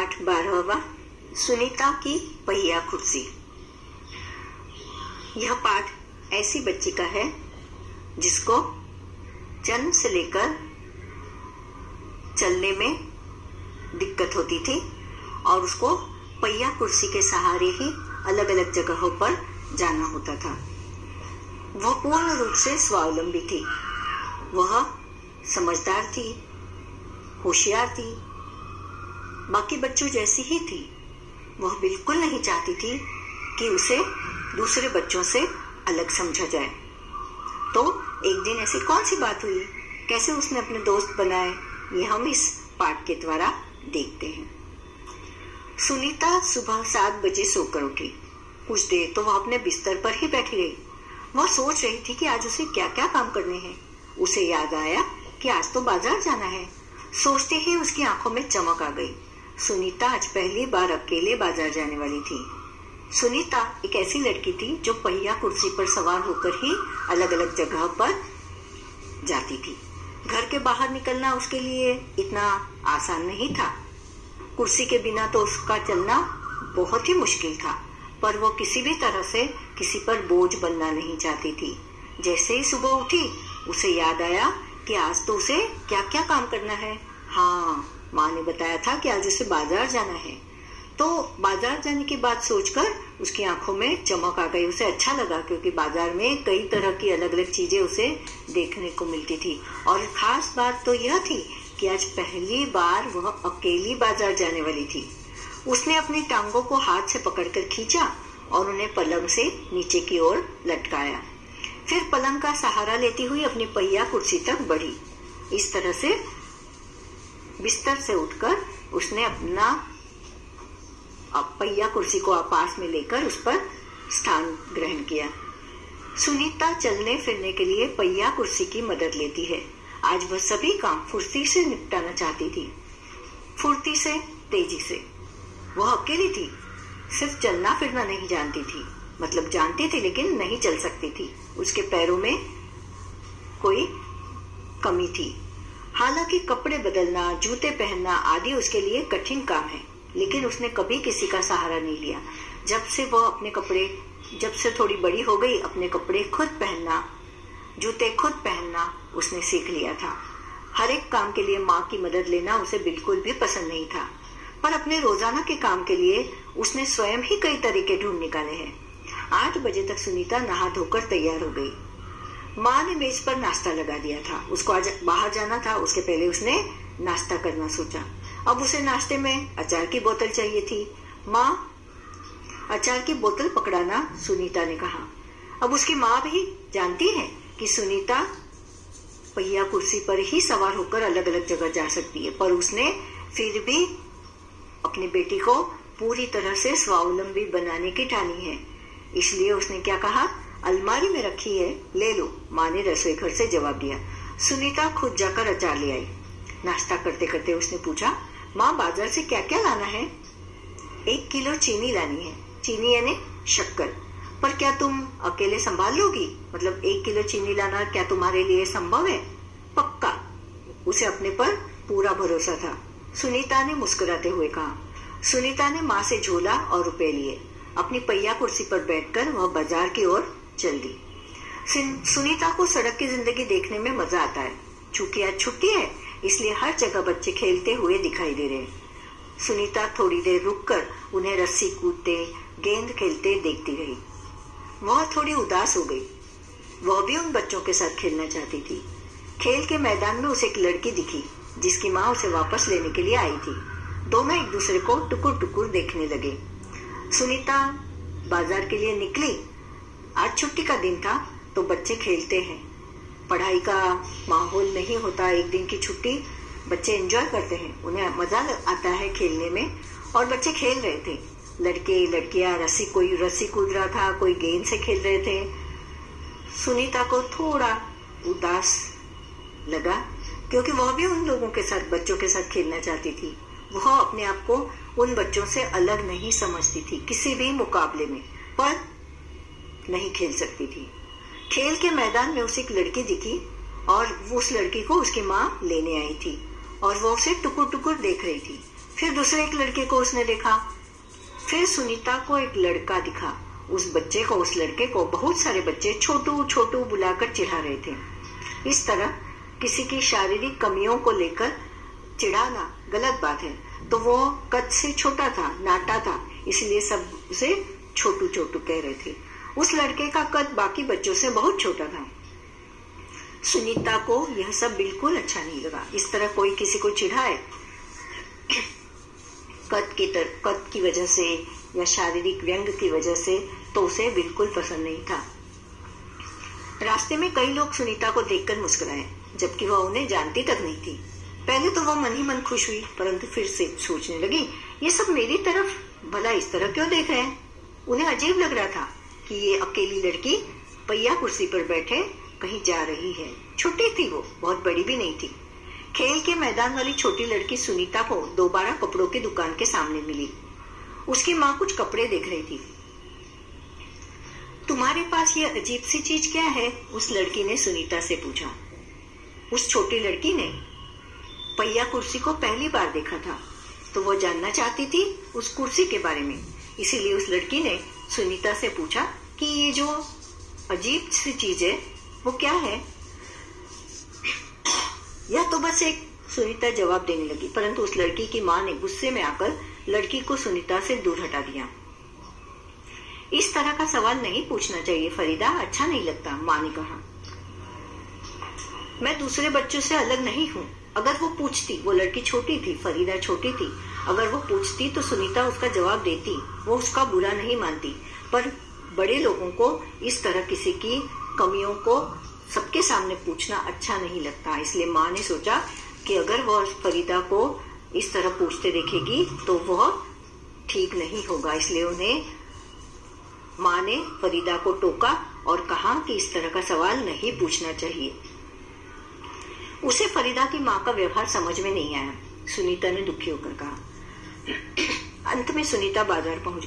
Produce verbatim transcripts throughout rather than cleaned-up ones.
पाठ बारहवां, सुनीता की पहिया कुर्सी। यह पाठ ऐसी बच्ची का है जिसको जन्म से लेकर चलने में दिक्कत होती थी और उसको पहिया कुर्सी के सहारे ही अलग अलग जगहों पर जाना होता था। वह पूर्ण रूप से स्वावलंबी थी। वह समझदार थी, होशियार थी, बाकी बच्चों जैसी ही थी। वह बिल्कुल नहीं चाहती थी कि उसे दूसरे बच्चों से अलग समझा जाए। तो एक दिन ऐसी कौन सी बात हुई, कैसे उसने अपने दोस्त बनाए, ये हम इस पाठ के द्वारा देखते हैं। सुनीता सुबह सात बजे सोकर उठी। कुछ देर तो वह अपने बिस्तर पर ही बैठी रही। वह सोच रही थी कि आज उसे क्या क्या काम करने हैं। उसे याद आया कि आज तो बाजार जाना है। सोचते ही उसकी आंखों में चमक आ गई। सुनीता आज पहली बार अकेले बाजार जाने वाली थी। सुनीता एक ऐसी लड़की थी जो पहिया कुर्सी पर सवार होकर ही अलग अलग जगह पर जाती थी। घर के बाहर निकलना उसके लिए इतना आसान नहीं था। कुर्सी के बिना तो उसका चलना बहुत ही मुश्किल था, पर वो किसी भी तरह से किसी पर बोझ बनना नहीं चाहती थी। जैसे ही सुबह उठी उसे याद आया कि आज तो उसे क्या क्या काम करना है। हाँ, माँ ने बताया था कि आज उसे बाजार जाना है। तो बाजार जाने की बात सोचकर उसकी आंखों में चमक आ गई। उसे अच्छा लगा क्योंकि बाजार में कई तरह की अलग अलग चीजें उसे देखने को मिलती थी। और खास बात तो यह थी कि आज पहली बार वह अकेली बाजार जाने वाली थी। उसने अपनी टांगों को हाथ से पकड़कर खींचा और उन्हें पलंग से नीचे की ओर लटकाया। फिर पलंग का सहारा लेती हुई अपनी पहिया कुर्सी तक बढ़ी। इस तरह से बिस्तर से उठकर उसने अपना पहिया कुर्सी को पास में लेकर उस पर स्थान ग्रहण किया। सुनीता चलने फिरने के लिए पहिया कुर्सी की मदद लेती है। आज वह सभी काम फुर्ती से निपटाना चाहती थी, फुर्ती से, तेजी से। वह अकेली थी, सिर्फ चलना फिरना नहीं जानती थी। मतलब जानती थी लेकिन नहीं चल सकती थी। उसके पैरों में कोई कमी थी। हालांकि कपड़े बदलना, जूते पहनना आदि उसके लिए कठिन काम है, लेकिन उसने कभी किसी का सहारा नहीं लिया। जब से वह अपने कपड़े, जब से थोड़ी बड़ी हो गई, अपने कपड़े खुद पहनना, जूते खुद पहनना उसने सीख लिया था। हर एक काम के लिए माँ की मदद लेना उसे बिल्कुल भी पसंद नहीं था, पर अपने रोजाना के काम के लिए उसने स्वयं ही कई तरीके ढूंढ निकाले हैं। आठ बजे तक सुनीता नहा धोकर तैयार हो गई। माँ ने मेज पर नाश्ता लगा दिया था। उसको आज बाहर जाना था, उसके पहले उसने नाश्ता करना सोचा। अब उसे नाश्ते में अचार की बोतल चाहिए थी। माँ, अचार की बोतल पकड़ाना, सुनीता ने कहा। अब उसकी माँ भी जानती है कि सुनीता पहिया कुर्सी पर ही सवार होकर अलग अलग जगह जा सकती है, पर उसने फिर भी अपनी बेटी को पूरी तरह से स्वावलंबी बनाने की ठानी है। इसलिए उसने क्या कहा, अलमारी में रखी है, ले लो। माँ ने रसोई घर से जवाब दिया। सुनीता खुद जाकर अचार ले आई। नाश्ता करते करते उसने पूछा, माँ बाजार से क्या क्या लाना है? एक किलो चीनी लानी है। चीनी यानी शक्कर। पर क्या तुम अकेले संभाल लोगी? मतलब एक किलो चीनी लाना क्या तुम्हारे लिए संभव है? पक्का। उसे अपने पर पूरा भरोसा था। सुनीता ने मुस्कुराते हुए कहा। सुनीता ने माँ से झोला और रुपए लिए। अपनी पहिया कुर्सी पर बैठकर वह बाजार की ओर चल दी। सुनीता को सड़क की जिंदगी देखने में मजा आता है। चूंकि आज छुट्टी है, इसलिए हर जगह बच्चे खेलते हुए दिखाई दे रहे। सुनीता थोड़ी देर रुककर उन्हें रस्सी कूदते, गेंद खेलते देखती रही। वह थोड़ी उदास हो गई। वह भी उन बच्चों के साथ खेलना चाहती थी। खेल के मैदान में उसे एक लड़की दिखी जिसकी माँ उसे वापस लेने के लिए आई थी। दोनों एक दूसरे को टुकुर टुकुर देखने लगे। सुनीता बाजार के लिए निकली। आज छुट्टी का दिन था तो बच्चे खेलते हैं। पढ़ाई का माहौल नहीं होता। एक दिन की छुट्टी बच्चे एंजॉय करते हैं, उन्हें मजा आता है खेलने में। और बच्चे खेल रहे थे, लड़के लड़कियां, रस्सी, कोई रस्सी कूद रहा था, कोई गेंद से खेल रहे थे। सुनीता को थोड़ा उदास लगा क्योंकि वह भी उन लोगों के साथ, बच्चों के साथ खेलना चाहती थी। वह अपने आप को उन बच्चों से अलग नहीं समझती थी किसी भी मुकाबले में, पर नहीं खेल सकती थी। खेल के मैदान में उसे एक लड़की दिखी और उस लड़की को उसकी माँ लेने आई थी और वो उसे टुकुर टुकुर देख रही थी। फिर दूसरे एक लड़के को उसने देखा। फिर सुनीता को एक लड़का दिखा। उस बच्चे को, उस लड़के को बहुत सारे बच्चे छोटू छोटू बुलाकर चिढ़ा रहे थे। इस तरह किसी की शारीरिक कमियों को लेकर चिढ़ाना गलत बात है। तो वो कद से छोटा था, नाटा था, इसलिए सब उसे छोटू छोटू कह रहे थे। उस लड़के का कद बाकी बच्चों से बहुत छोटा था। सुनीता को यह सब बिल्कुल अच्छा नहीं लगा। इस तरह कोई किसी को चिढ़ाए कद की तर, कद की वजह से या शारीरिक व्यंग की वजह से, तो उसे बिल्कुल पसंद नहीं था। रास्ते में कई लोग सुनीता को देखकर मुस्कुराए, जबकि वह उन्हें जानती तक नहीं थी। पहले तो वह मन ही मन खुश हुई, परंतु फिर से सोचने लगी, ये सब मेरी तरफ भला इस तरह क्यों देख रहे हैं। उन्हें अजीब लग रहा था कि ये अकेली लड़की पहिया कुर्सी पर बैठे कहीं जा रही है। छोटी थी वो, बहुत बड़ी भी नहीं थी। खेल के मैदान वाली छोटी लड़की सुनीता को दोबारा कपड़ों की दुकान के सामने मिली। उसकी माँ कुछ कपड़े देख रही थी। तुम्हारे पास ये अजीब सी चीज क्या है? उस लड़की ने सुनीता से पूछा। उस छोटी लड़की ने पहिया कुर्सी को पहली बार देखा था, तो वो जानना चाहती थी उस कुर्सी के बारे में। इसीलिए उस लड़की ने सुनीता से पूछा कि ये जो अजीब सी चीज है वो क्या है? यह तो बस एक, सुनीता जवाब देने लगी, परंतु उस लड़की की माँ ने गुस्से में आकर लड़की को सुनीता से दूर हटा दिया। इस तरह का सवाल नहीं पूछना चाहिए फरीदा, अच्छा नहीं लगता, माँ ने कहा। मैं दूसरे बच्चों से अलग नहीं हूँ। अगर वो पूछती, वो लड़की छोटी थी, फरीदा छोटी थी, अगर वो पूछती तो सुनीता उसका जवाब देती, वो उसका बुरा नहीं मानती। पर बड़े लोगों को इस तरह किसी की कमियों को सबके सामने पूछना अच्छा नहीं लगता। इसलिए माँ ने सोचा कि अगर वह फरीदा को इस तरह पूछते देखेगी तो वह ठीक नहीं होगा। इसलिए उन्हें माँ ने फरीदा को टोका और कहा कि इस तरह का सवाल नहीं पूछना चाहिए। उसे फरीदा की माँ का व्यवहार समझ में नहीं आया। सुनीता ने दुखी होकर कहा। अंत में सुनीता बाजार पहुंच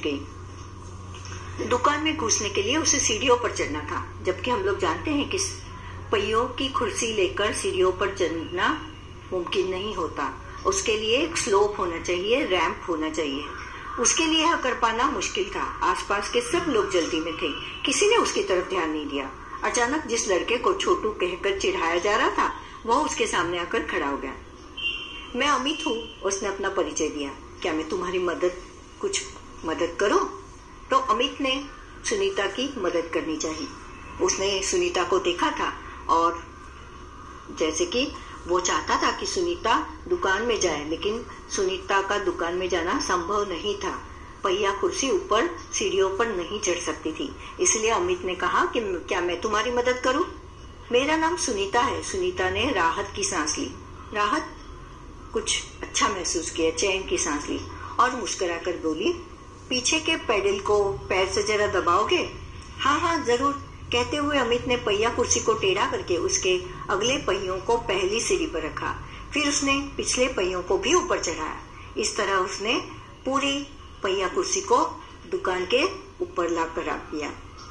गई। दुकान में घुसने के लिए उसे सीढ़ियों पर चढ़ना था, जबकि हम लोग जानते हैं कि पहियों की कुर्सी लेकर सीढ़ियों पर चढ़ना मुमकिन नहीं होता। उसके लिए एक स्लोप होना चाहिए, रैंप होना चाहिए। उसके लिए यह कर पाना मुश्किल था। आसपास के सब लोग जल्दी में थे, किसी ने उसकी तरफ ध्यान नहीं दिया। अचानक जिस लड़के को छोटू कहकर चिढ़ाया जा रहा था, वह उसके सामने आकर खड़ा हो गया। मैं अमित हूँ, उसने अपना परिचय दिया। क्या मैं तुम्हारी मदद कुछ मदद करूं? तो अमित ने सुनीता की मदद करनी चाहिए। उसने सुनीता को देखा था और जैसे कि वो चाहता था कि सुनीता दुकान में जाए, लेकिन सुनीता का दुकान में जाना संभव नहीं था। पहिया कुर्सी ऊपर सीढ़ियों पर नहीं चढ़ सकती थी। इसलिए अमित ने कहा कि क्या मैं तुम्हारी मदद करूं? मेरा नाम सुनीता है। सुनीता ने राहत की सांस ली। राहत, कुछ अच्छा महसूस किया, चैन की सांस ली और मुस्कुराकर बोली, पीछे के पेडल को पैर से जरा दबाओगे? हाँ हाँ जरूर, कहते हुए अमित ने पहिया कुर्सी को टेढ़ा करके उसके अगले पहियों को पहली सीढ़ी पर रखा। फिर उसने पिछले पहियों को भी ऊपर चढ़ाया। इस तरह उसने पूरी पहिया कुर्सी को दुकान के ऊपर लाकर रख दिया।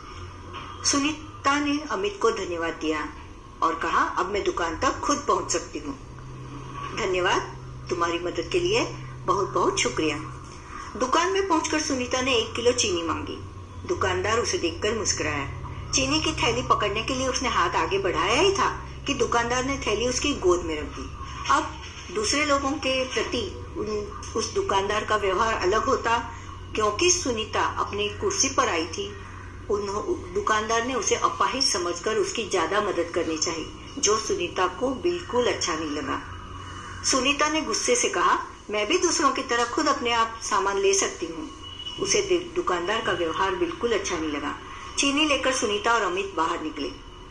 सुनीता ने अमित को धन्यवाद दिया और कहा, अब मैं दुकान तक खुद पहुंच सकती हूँ। धन्यवाद, तुम्हारी मदद के लिए बहुत बहुत शुक्रिया। दुकान में पहुंचकर सुनीता ने एक किलो चीनी मांगी। दुकानदार उसे देखकर मुस्कुराया। चीनी की थैली पकड़ने के लिए उसने हाथ आगे बढ़ाया ही था कि दुकानदार ने थैली उसकी गोद में रख दी। अब दूसरे लोगों के प्रति उस दुकानदार का व्यवहार अलग होता, क्योंकि सुनीता अपनी कुर्सी पर आई थी। दुकानदार ने उसे अपाहिज समझकर उसकी ज्यादा मदद करनी चाहिए, जो सुनीता को बिल्कुल अच्छा नहीं लगा। सुनीता ने गुस्से से कहा, मैं भी दूसरों की तरह खुद अपने आप सामान ले सकती हूँ। उसे दुकानदार का व्यवहार बिल्कुल अच्छा नहीं लगा। चीनी लेकर सुनीता और अमित बाहर निकले।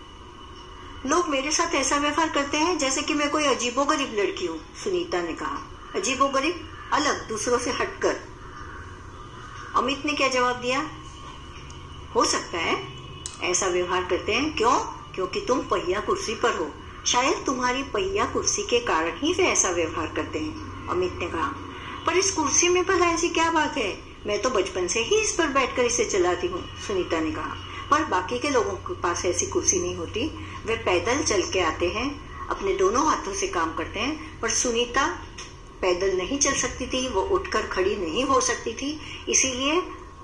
लोग मेरे साथ ऐसा व्यवहार करते हैं जैसे कि मैं कोई अजीबोगरीब लड़की हूँ, सुनीता ने कहा। अजीबोगरीब, अलग, दूसरों से हटकर। अमित ने क्या जवाब दिया? हो सकता है ऐसा व्यवहार करते हैं। क्यों? क्योंकि तुम पहिया कुर्सी पर हो। शायद तुम्हारी पहिया कुर्सी के कारण ही वे ऐसा व्यवहार करते हैं, अमित ने कहा। पर इस कुर्सी में भला ऐसी क्या बात है? मैं तो बचपन से ही इस पर बैठकर इसे चलाती हूँ, सुनीता ने कहा। पर बाकी के लोगों के पास ऐसी कुर्सी नहीं होती। वे पैदल चल के आते हैं, अपने दोनों हाथों से काम करते हैं। पर सुनीता पैदल नहीं चल सकती थी, वो उठकर खड़ी नहीं हो सकती थी। इसीलिए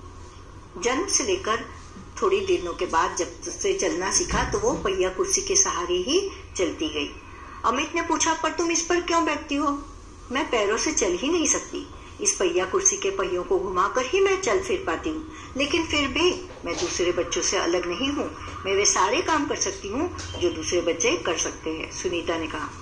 जन्म से लेकर थोड़ी दिनों के बाद जब से चलना सीखा तो वो पहिया कुर्सी के सहारे ही चलती गई। अमित ने पूछा, पर तुम इस पर क्यों बैठती हो? मैं पैरों से चल ही नहीं सकती। इस पहिया कुर्सी के पहियों को घुमाकर ही मैं चल फिर पाती हूँ, लेकिन फिर भी मैं दूसरे बच्चों से अलग नहीं हूँ। मैं वे सारे काम कर सकती हूँ जो दूसरे बच्चे कर सकते हैं, सुनीता ने कहा।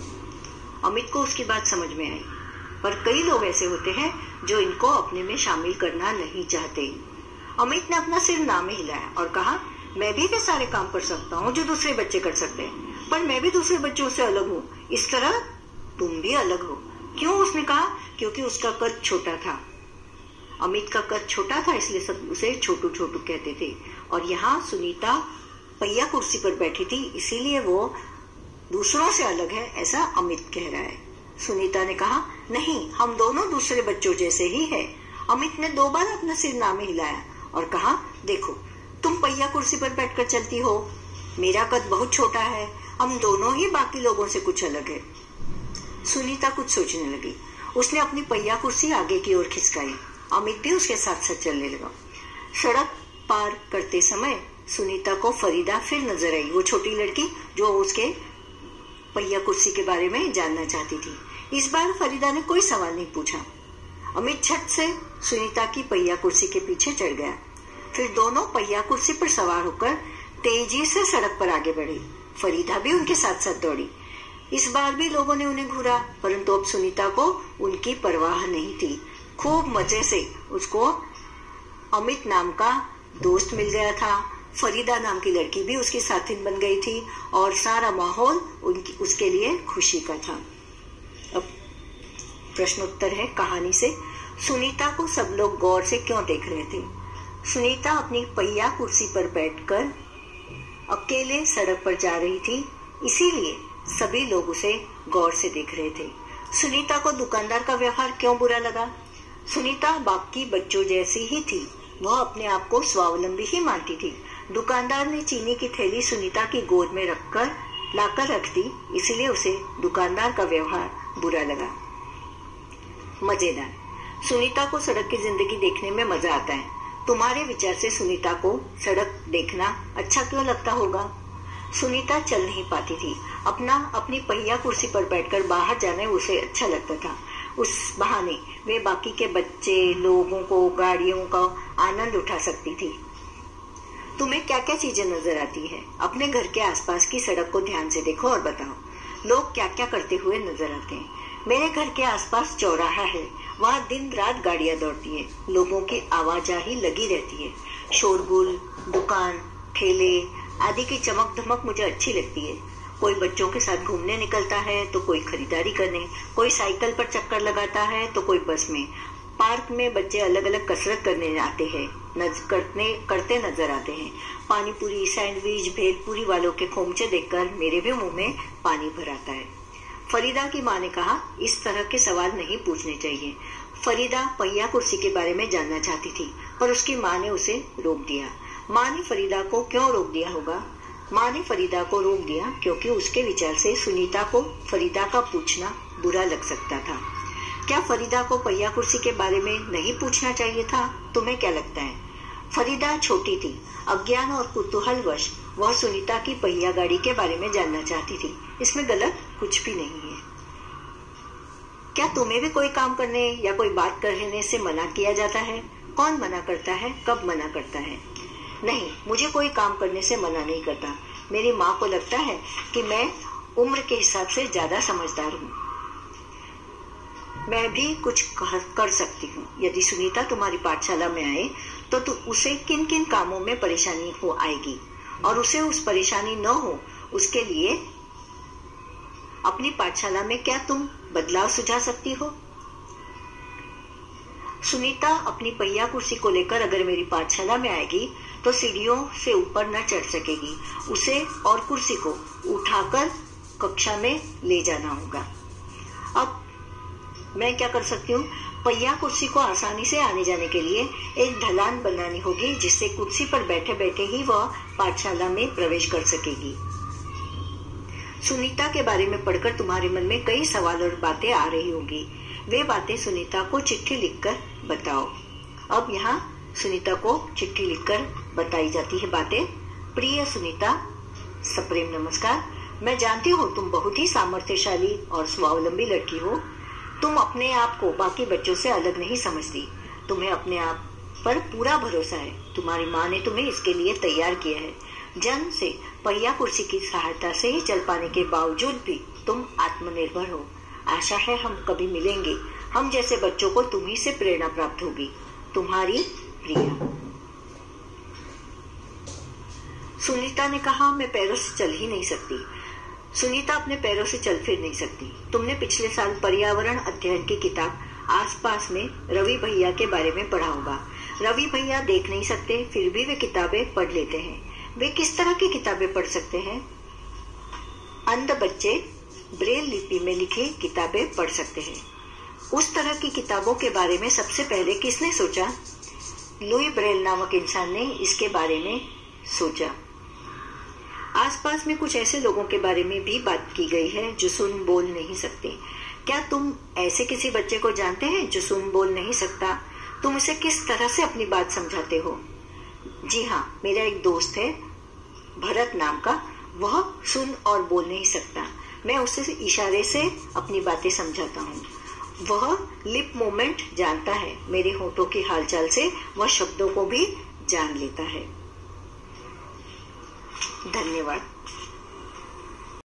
अमित को उसकी बात समझ में आई, पर कई लोग ऐसे होते हैं जो इनको अपने में शामिल करना नहीं चाहते। अमित ने अपना सिर ना में हिलाया और कहा, मैं भी वे सारे काम कर सकता हूँ जो दूसरे बच्चे कर सकते हैं, पर मैं भी दूसरे बच्चों से अलग हूँ, इस तरह तुम भी अलग हो। क्यों? उसने कहा, क्योंकि उसका कद छोटा था। अमित का कद छोटा था, इसलिए सब उसे छोटू छोटू कहते थे। और यहाँ सुनीता पहिया कुर्सी पर बैठी थी, इसीलिए वो दूसरों से अलग है, ऐसा अमित कह रहा है। सुनीता ने कहा, नहीं, हम दोनों दूसरे बच्चों जैसे ही है। अमित ने दो बार अपना सिर ना में हिलाया और कहा, देखो, तुम पहिया कुर्सी पर बैठकर चलती हो, मेरा कद बहुत छोटा है, हम दोनों ही बाकी लोगों से कुछ अलग है। सुनीता कुछ सोचने लगी। उसने अपनी पहिया कुर्सी आगे की ओर खिसकाई। अमित भी उसके साथ साथ चलने लगा। सड़क पार करते समय सुनीता को फरीदा फिर नजर आई, वो छोटी लड़की जो उसके पहिया कुर्सी के बारे में जानना चाहती थी। इस बार फरीदा ने कोई सवाल नहीं पूछा। अमित झट से सुनीता की पहिया कुर्सी के पीछे चढ़ गया। फिर दोनों पहिया कुर्सी पर सवार होकर तेजी से सड़क पर आगे बढ़े। फरीदा भी उनके साथ साथ दौड़ी। इस बार भी लोगों ने उन्हें घूरा, परंतु अब सुनीता को उनकी परवाह नहीं थी। खूब मजे से उसको अमित नाम का दोस्त मिल गया था। फरीदा नाम की लड़की भी उसकी साथिन बन गई थी और सारा माहौल उनकी उसके लिए खुशी का था। अब प्रश्नोत्तर है कहानी से। सुनीता को सब लोग गौर से क्यों देख रहे थे? सुनीता अपनी पहिया कुर्सी पर बैठकर अकेले सड़क पर जा रही थी, इसीलिए सभी लोग उसे गौर से देख रहे थे। सुनीता को दुकानदार का व्यवहार क्यों बुरा लगा? सुनीता बाकी बच्चों जैसी ही थी, वह अपने आप को स्वावलंबी ही मानती थी। दुकानदार ने चीनी की थैली सुनीता की गोद में रखकर लाकर रख दी, इसलिए उसे दुकानदार का व्यवहार बुरा लगा। मजेदार। सुनीता को सड़क की जिंदगी देखने में मजा आता है। तुम्हारे विचार से सुनीता को सड़क देखना अच्छा क्यों लगता होगा? सुनीता चल नहीं पाती थी। अपना अपनी पहिया कुर्सी पर बैठकर बाहर जाना उसे अच्छा लगता था। उस बहाने वे बाकी के बच्चे, लोगों को, गाड़ियों का आनंद उठा सकती थी। तुम्हें क्या क्या चीजें नजर आती है? अपने घर के आसपास की सड़क को ध्यान से देखो और बताओ लोग क्या क्या करते हुए नजर आते हैं। मेरे घर के आसपास चौराहा है, वहाँ दिन रात गाड़ियां दौड़ती है, लोगों की आवाजाही लगी रहती है। शोरगुल, दुकान, ठेले आदि की चमक धमक मुझे अच्छी लगती है। कोई बच्चों के साथ घूमने निकलता है तो कोई खरीदारी करने, कोई साइकिल पर चक्कर लगाता है तो कोई बस में। पार्क में बच्चे अलग अलग कसरत करने आते हैं, नज, करने करते नजर आते हैं। पानी पूरी, सैंडविच, भेलपूरी वालों के खोमचे देखकर मेरे भी मुंह में पानी भर आता है। फरीदा की माँ ने कहा, इस तरह के सवाल नहीं पूछने चाहिए। फरीदा पहिया कुर्सी के बारे में जानना चाहती थी, पर उसकी माँ ने उसे रोक दिया। माँ ने फरीदा को क्यों रोक दिया होगा? माँ ने फरीदा को रोक दिया क्योंकि उसके विचार से सुनीता को फरीदा का पूछना बुरा लग सकता था। क्या फरीदा को पहिया कुर्सी के बारे में नहीं पूछना चाहिए था? तुम्हें क्या लगता है? फरीदा छोटी थी, अज्ञान और कुतूहलवश वह सुनीता की पहिया गाड़ी के बारे में जानना चाहती थी। इसमें गलत कुछ भी नहीं है। क्या तुम्हें भी कोई काम करने या कोई बात करने से मना किया जाता है? कौन मना करता है? कब मना करता है? नहीं, मुझे कोई काम करने से मना नहीं करता। मेरी माँ को लगता है कि मैं उम्र के हिसाब से ज्यादा समझदार हूँ, मैं भी कुछ कर सकती हूँ। यदि सुनीता तुम्हारी पाठशाला में आए तो तु, उसे किन किन कामों में परेशानी हो आएगी और उसे उस परेशानी न हो उसके लिए अपनी पाठशाला में क्या तुम बदलाव सुझा सकती हो? सुनीता अपनी पहिया कुर्सी को लेकर अगर मेरी पाठशाला में आएगी तो सीढ़ियों से ऊपर न चढ़ सकेगी। उसे और कुर्सी को उठाकर कक्षा में ले जाना होगा। अब मैं क्या कर सकती हूँ? पहिया कुर्सी को आसानी से आने जाने के लिए एक ढलान बनानी होगी, जिससे कुर्सी पर बैठे बैठे ही वह पाठशाला में प्रवेश कर सकेगी। सुनीता के बारे में पढ़कर तुम्हारे मन में कई सवाल और बातें आ रही होंगी। वे बातें सुनीता को चिट्ठी लिखकर बताओ। अब यहाँ सुनीता को चिट्ठी लिखकर बताई जाती है बातें। प्रिय सुनीता, सप्रेम नमस्कार। मैं जानती हूँ तुम बहुत ही सामर्थ्यशाली और स्वावलंबी लड़की हो। तुम अपने आप को बाकी बच्चों से अलग नहीं समझती। तुम्हें अपने आप पर पूरा भरोसा है। तुम्हारी माँ ने तुम्हें इसके लिए तैयार किया है। जन्म से पहिया कुर्सी की सहायता से ही चल पाने के बावजूद भी तुम आत्मनिर्भर हो। आशा है हम कभी मिलेंगे। हम जैसे बच्चों को तुम्ही से प्रेरणा प्राप्त होगी। तुम्हारी प्रिया। सुनीता ने कहा, मैं पैरों से चल ही नहीं सकती। सुनीता अपने पैरों से चल फिर नहीं सकती। तुमने पिछले साल पर्यावरण अध्ययन की किताब आसपास में रवि भैया के बारे में पढ़ा होगा। रवि भैया देख नहीं सकते, फिर भी वे किताबें पढ़ लेते हैं। वे किस तरह की किताबें पढ़ सकते हैं? अंध बच्चे ब्रेल लिपि में लिखी किताबें पढ़ सकते हैं। उस तरह की किताबों के बारे में सबसे पहले किसने सोचा? लुई ब्रेल नामक इंसान ने इसके बारे में सोचा। आसपास में कुछ ऐसे लोगों के बारे में भी बात की गई है जो सुन बोल नहीं सकते। क्या तुम ऐसे किसी बच्चे को जानते हैं जो सुन बोल नहीं सकता? तुम उसे किस तरह से अपनी बात समझाते हो? जी हाँ, मेरा एक दोस्त है भरत नाम का। वह सुन और बोल नहीं सकता। मैं उसे इशारे से अपनी बातें समझाता हूँ। वह लिप मूवमेंट जानता है। मेरे होठों की हालचाल से वह शब्दों को भी जान लेता है। धन्यवाद।